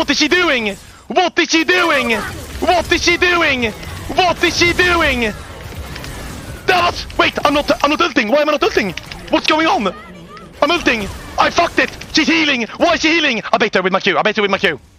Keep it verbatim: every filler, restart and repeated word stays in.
What is she doing? What is she doing? What is she doing? What is she doing? That was... Wait, I'm not, I'm not ulting. Why am I not ulting? What's going on? I'm ulting. I fucked it. She's healing. Why is she healing? I bait her with my Q. I bait her with my Q.